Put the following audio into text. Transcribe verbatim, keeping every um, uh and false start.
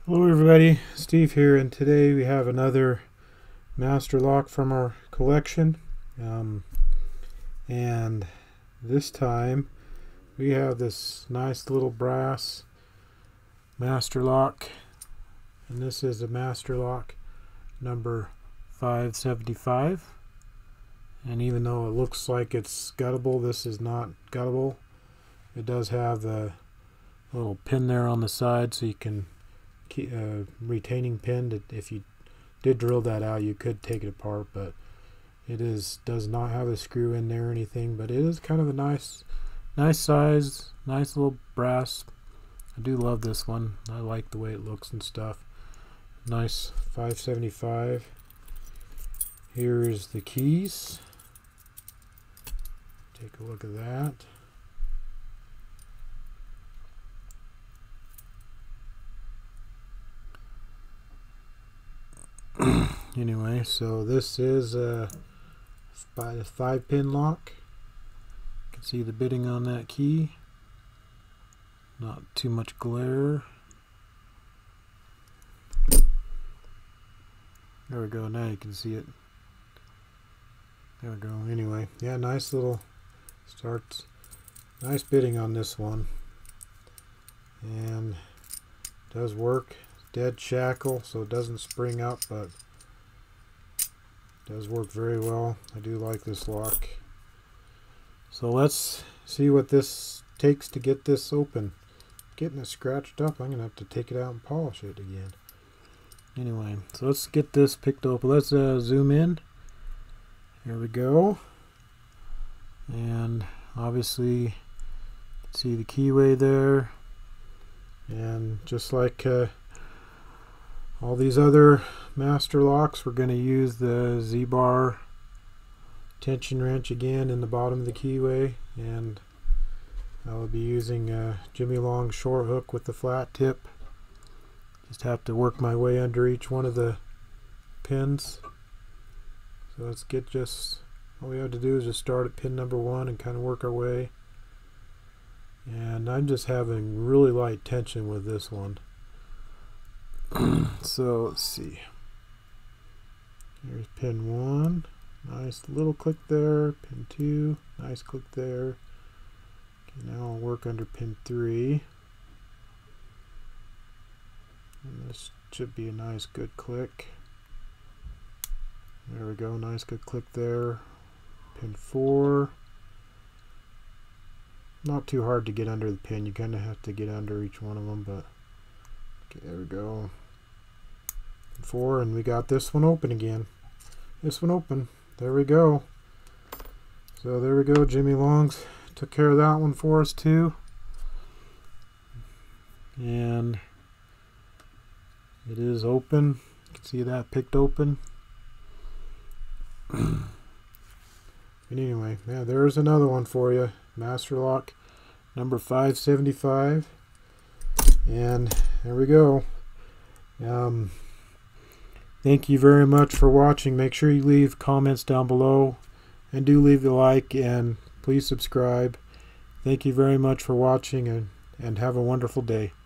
Hello everybody, Steve here, and today we have another master lock from our collection. Um, and this time we have this nice little brass master lock, and this is a master lock number five seventy-five. And even though it looks like it's guttable, this is not guttable. It does have the little pin there on the side, so you can Key, uh, retaining pin that if you did drill that out you could take it apart, but it is does not have a screw in there or anything. But it is kind of a nice nice size, nice little brass. I do love this one. I like the way it looks and stuff. Nice five seventy-five. Here's the keys. Take a look at that. Anyway, so this is a five pin lock. You can see the bitting on that key. Not too much glare. There we go, now you can see it. There we go. Anyway, yeah, nice little starts. Nice bitting on this one. And does work. Dead shackle, so it doesn't spring up, but does work very well. I do like this lock. So let's see what this takes to get this open. Getting it scratched up, I'm gonna have to take it out and polish it again. Anyway, so let's get this picked open. Let's uh, zoom in. Here we go. And obviously see the keyway there, and just like uh, all these other master locks, we're going to use the Z-bar tension wrench again in the bottom of the keyway, and I will be using a Jimmy Long short hook with the flat tip. Just have to work my way under each one of the pins. So let's get just, all we have to do is just start at pin number one and kind of work our way. And I'm just having really light tension with this one. So let's see. Here's pin one. Nice little click there. Pin two. Nice click there. Okay, now I'll work under pin three. And this should be a nice good click. There we go. Nice good click there. Pin four. Not too hard to get under the pin. You kind of have to get under each one of them, but okay, there we go. Four, and we got this one open again. This one open. There we go. So there we go. Jimmy Long's took care of that one for us too. And it is open. You can see that picked open. And anyway, yeah, there's another one for you. Master lock number five seventy-five. And there we go. Um, thank you very much for watching. Make sure you leave comments down below, and do leave the like, and please subscribe. Thank you very much for watching, and, and have a wonderful day.